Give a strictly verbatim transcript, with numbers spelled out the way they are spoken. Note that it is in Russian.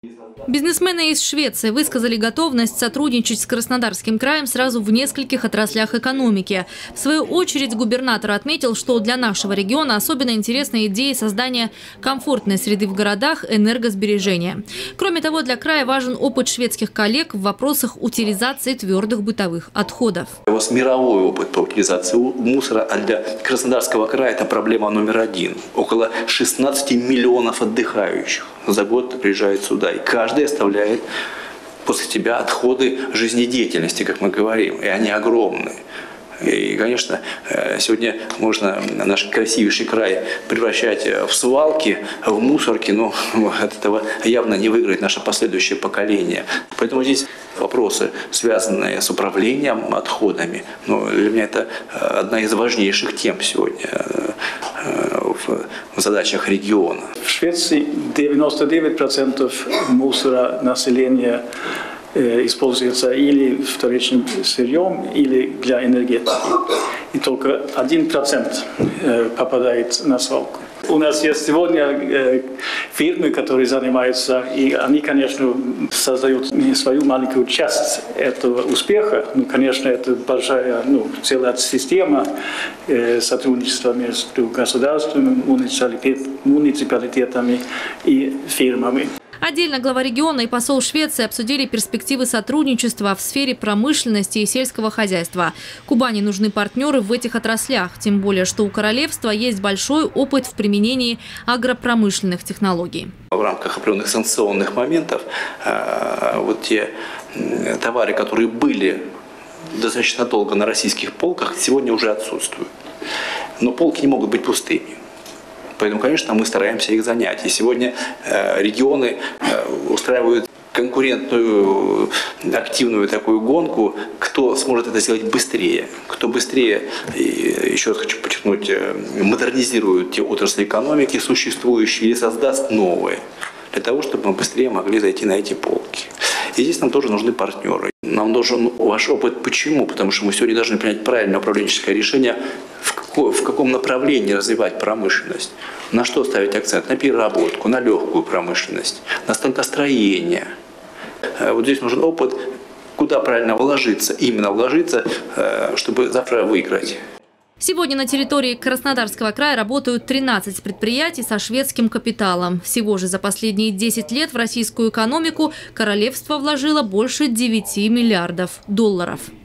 Бизнесмены из Швеции высказали готовность сотрудничать с Краснодарским краем сразу в нескольких отраслях экономики. В свою очередь губернатор отметил, что для нашего региона особенно интересна идея создания комфортной среды в городах, энергосбережения. Кроме того, для края важен опыт шведских коллег в вопросах утилизации твердых бытовых отходов. У вас мировой опыт по утилизации мусора, а для Краснодарского края это проблема номер один. Около шестнадцати миллионов отдыхающих за год приезжают сюда. И каждый оставляет после себя отходы жизнедеятельности, как мы говорим, и они огромные. И, конечно, сегодня можно наш красивейший край превращать в свалки, в мусорки, но от этого явно не выиграет наше последующее поколение. Поэтому здесь вопросы, связанные с управлением отходами, но для меня это одна из важнейших тем сегодня в задачах региона. В Швеции девяносто девять процентов мусора населения используется или вторичным сырьем, или для энергетики. И только один процент попадает на свалку. У нас есть сегодня фирмы, которые занимаются, и они, конечно, создают свою маленькую часть этого успеха. Ну, конечно, это большая, ну, целая система сотрудничества между государством, муниципалитетами и фирмами. Отдельно глава региона и посол Швеции обсудили перспективы сотрудничества в сфере промышленности и сельского хозяйства. Кубани нужны партнеры в этих отраслях, тем более, что у королевства есть большой опыт в применении агропромышленных технологий. В рамках определенных санкционных моментов вот те товары, которые были достаточно долго на российских полках, сегодня уже отсутствуют. Но полки не могут быть пустыми. Поэтому, конечно, мы стараемся их занять. И сегодня э, регионы э, устраивают конкурентную, активную такую гонку, кто сможет это сделать быстрее, кто быстрее, и еще раз хочу подчеркнуть, модернизирует те отрасли экономики существующие или создаст новые, для того, чтобы мы быстрее могли зайти на эти полки. И здесь нам тоже нужны партнеры. Нам нужен ваш опыт. Почему? Потому что мы сегодня должны принять правильное управленческое решение, в, какой, в каком направлении развивать промышленность. На что ставить акцент? На переработку, на легкую промышленность, на станкостроение. Вот здесь нужен опыт, куда правильно вложиться, именно вложиться, чтобы завтра выиграть. Сегодня на территории Краснодарского края работают тринадцать предприятий со шведским капиталом. Всего же за последние десять лет в российскую экономику королевство вложило больше девяти миллиардов долларов.